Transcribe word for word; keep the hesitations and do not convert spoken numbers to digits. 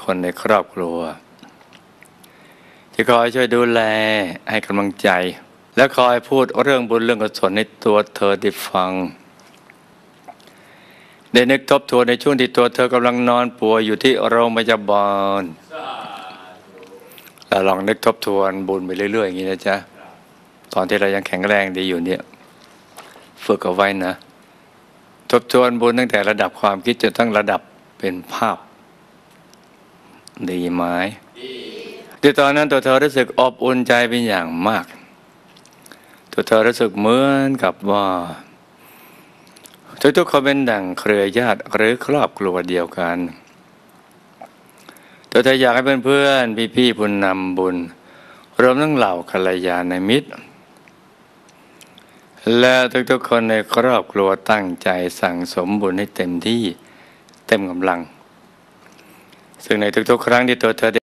คนในครอบครัวที่คอยช่วยดูแลให้กำลังใจและคอยพูดเรื่องบุญเรื่องกุศลในตัวเธอได้ฟังได้นึกทบทวนในช่วงที่ตัวเธอกำลังนอนป่วยอยู่ที่โรงพยาบาลแล้วลองนึกทบทวนบุญไปเรื่อยๆอย่างนี้นะจ๊ะตอนที่เรายังแข็งแรงดีอยู่เนี่ยฝึกเอาไว้นะทบทวนบุญตั้งแต่ระดับความคิดจนทั้งระดับเป็นภาพดีไหมดีตอนนั้นตัวเธอรู้สึกอบอุ่นใจเป็นอย่างมากตัวเธอรู้สึกเหมือนกับว่าทุกๆคนเป็นดั่งเครือญาติหรือครอบครัวเดียวกันตัวเธออยากให้เพื่อนๆพี่ๆผู้นำบุญรวมทั้งเหล่ากัลยาณมิตรและทุกๆคนในครอบครัวตั้งใจสั่งสมบุญให้เต็มที่เต็มกำลังซึ่งในทุกๆครั้งที่ตัวเธอ